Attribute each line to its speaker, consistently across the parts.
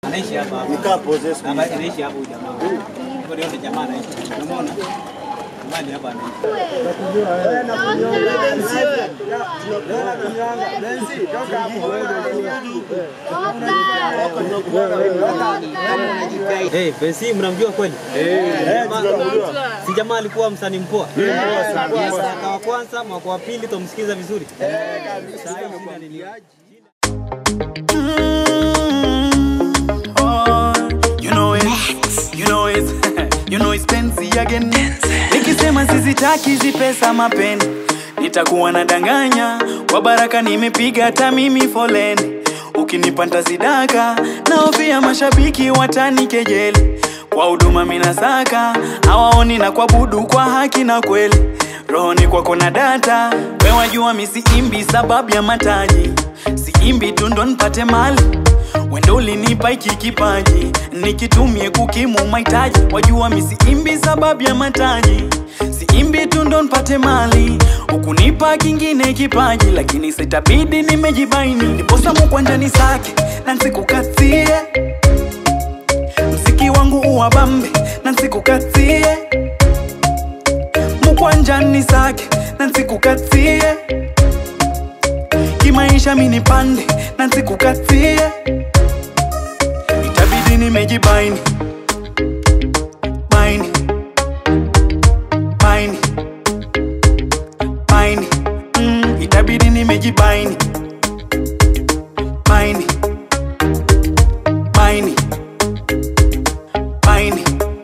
Speaker 1: Anaishi hapa.
Speaker 2: Nikaa possess.
Speaker 1: Anaishi hapo jamaa. Kwa hiyo ndio jamaa anaishi. Unaona? Mbali hapa anaishi. Hey, Bensi mnamjua kweli?
Speaker 2: Tunamjua.
Speaker 1: Si jamaa alikuwa msanii mpoa? Mwaka wa kwanza, mwaka wa pili tumsikiza vizuri. Sasa hivi
Speaker 3: You know it's Bensi again. Nikisema sizitaki hizi pesa mapeni, nitakuwa nadanganya. Kwa baraka nimepiga hata mimi foleni. Ukinipanda zidaka na hofia mashabiki watanikejeli. Kwa huduma mina saka, hawaoni na kuabudu kwa haki na kweli. Rohoni kwako na data, wewe wajua mimi siimbi sababu ya mataji. Siimbi tu ndo nipate mali, wendo ulinipa hiki kipaji, nikitumie kukimu mahitaji. Wajua mimi siimbi sababu ya mataji, siimbi tu ndo nipate mali, ukunipa kingine kipaji. Lakini sitabidi nimejibaini, niposa mkwanjani sake na nsikukatie. Mziki wangu uwabambe na nsikukatie. Mkwanjani sake na nsikukatie. Kimaisha mini pande na nsikukatie. Itabidi nimejibaini, baini, baini, baini. Itabidi nimejibaini, baini, baini, baini.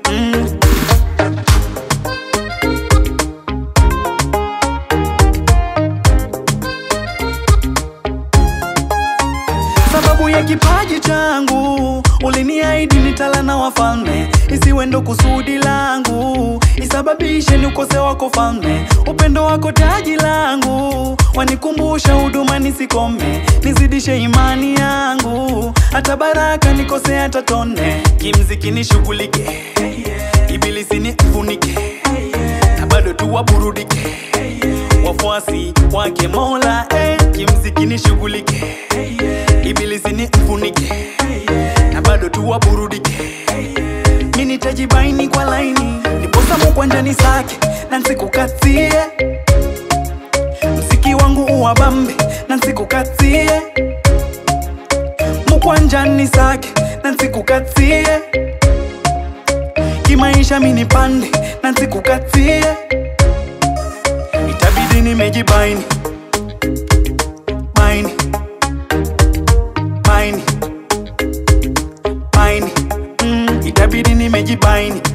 Speaker 3: Sababu ya kipaji changu uliniahidi nitala na wafalme, isiwe ndo kusudi langu, isababishe nikose wako falme. Upendo wako taji langu, wanikumbusha huduma nisikome, nizidishe imani yangu, hata baraka nikose hata tone. Kimziki nishughulike, ibilisi nifunike, na bado tu waburudike wafuasi wake Mola. Kimziki nishughulike, ibilisi nifunike, na bado tu waburudike. Mimi nitajibaini kwa laini, niposa mkwanjani sake na nsikukatie. Mziki wangu uwabambe na nsikukatie. Mkwanjani sake na nsikukatie. Kimaisha mini pande na nsikukatie. Itabidi nimejibaini, baini, baini, baini. Itabidi nimejibaini.